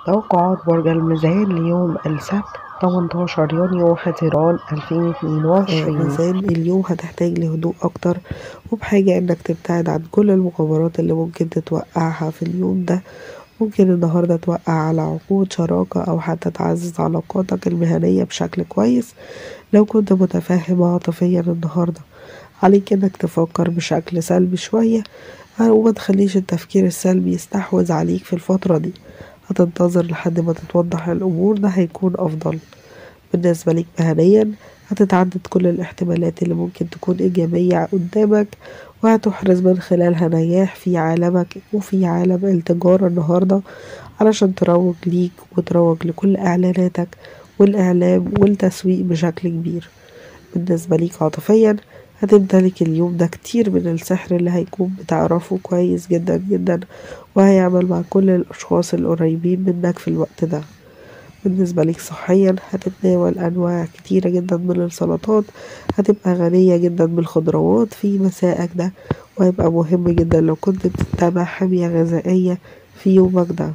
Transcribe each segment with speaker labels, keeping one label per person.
Speaker 1: توقعات برج الميزان ليوم السبت 18 يونيو حزيران 2022.
Speaker 2: ميزان اليوم هتحتاج لهدوء أكتر، وبحاجة إنك تبتعد عن كل المغامرات اللي ممكن تتوقعها في اليوم ده. ممكن النهاردة توقع على عقود شراكة أو حتى تعزز علاقاتك المهنية بشكل كويس لو كنت متفاهم عاطفيا النهاردة. عليك إنك تفكر بشكل سلبي شوية وما تخليش التفكير السلبي يستحوذ عليك في الفترة دي. هتنتظر لحد ما تتوضح الأمور، ده هيكون أفضل. بالنسبة ليك مهنيا هتتعدد كل الاحتمالات اللي ممكن تكون إيجابية قدامك، وهتحرز من خلالها نجاح في عالمك وفي عالم التجارة النهاردة، علشان تروج ليك وتروج لكل إعلاناتك والإعلام والتسويق بشكل كبير. بالنسبة ليك عاطفيا هتمتلك اليوم ده كتير من السحر اللي هيكون بتعرفه كويس جدا جدا، وهيعمل مع كل الأشخاص القريبين منك في الوقت ده. بالنسبة ليك صحيا هتتناول أنواع كتيرة جدا من السلطات، هتبقى غنية جدا بالخضروات في مسائك ده، وهيبقى مهم جدا لو كنت بتتبع حمية غذائية في يومك ده.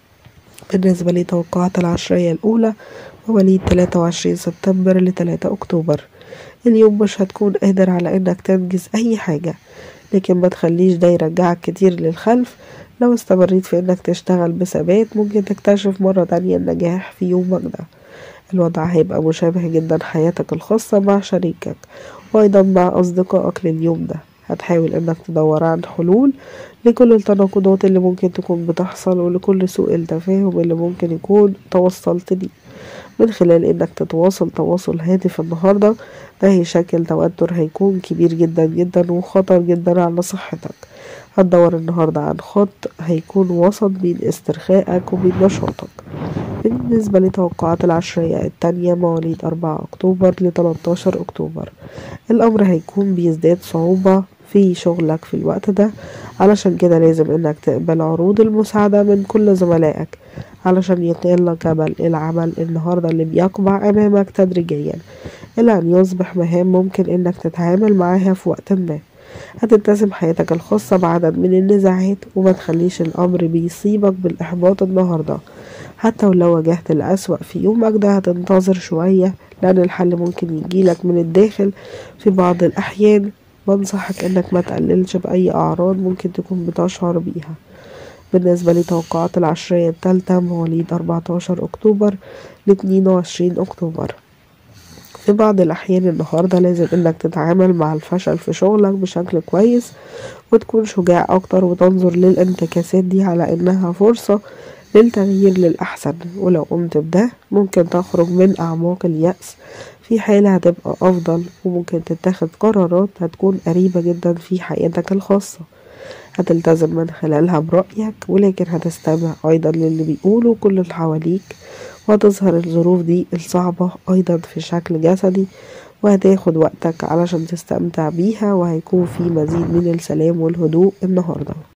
Speaker 2: بالنسبة لتوقعات العشرية الأولى مواليد 23 سبتمبر ل3 أكتوبر، اليوم مش هتكون قادر على إنك تنجز أي حاجة، لكن ما تخليش ده يرجعك كتير للخلف. لو استمريت في إنك تشتغل بثبات ممكن تكتشف مرة تانية النجاح في يومك ده. الوضع هيبقى مشابه جدا حياتك الخاصة مع شريكك وأيضا مع أصدقائك لليوم ده. هتحاول إنك تدور عن حلول لكل التناقضات اللي ممكن تكون بتحصل، ولكل سوء التفاهم اللي ممكن يكون توصلت ليه من خلال إنك تواصل هادف النهاردة. ده هيشكل توتر هيكون كبير جدا جدا وخطر جدا على صحتك. هتدور النهاردة عن خط هيكون وسط بين استرخائك وبين نشاطك. بالنسبة لتوقعات العشرية التانية مواليد 4 أكتوبر ل13 أكتوبر، الأمر هيكون بيزداد صعوبة في شغلك في الوقت ده، علشان كده لازم إنك تقبل عروض المساعدة من كل زملائك علشان يقل جبل العمل النهاردة اللي بيقبع أمامك تدريجيا إلى أن يصبح مهام ممكن إنك تتعامل معاها في وقت ما. هتتسم حياتك الخاصة بعدد من النزاعات، وما تخليش الأمر بيصيبك بالإحباط النهاردة. حتى ولو واجهت الأسوأ في يومك ده هتنتظر شوية، لأن الحل ممكن يجيلك من الداخل في بعض الأحيان. بنصحك إنك ما تقللش بأي أعراض ممكن تكون بتشعر بيها. بالنسبة لتوقعات العشرية التالتة مواليد 14 أكتوبر ل22 أكتوبر، في بعض الأحيان النهاردة لازم إنك تتعامل مع الفشل في شغلك بشكل كويس، وتكون شجاع أكتر وتنظر للانتكاسات دي على إنها فرصة للتغيير للأحسن. ولو قمت بده ممكن تخرج من أعماق اليأس في حالة هتبقى أفضل، وممكن تتخذ قرارات هتكون قريبة جدا في حياتك الخاصة هتلتزم من خلالها برأيك، ولكن هتستمع أيضا للي بيقوله كل اللي حواليك. وهتظهر الظروف دي الصعبة أيضا في شكل جسدي، وهتاخد وقتك علشان تستمتع بيها، وهيكون في مزيد من السلام والهدوء النهاردة.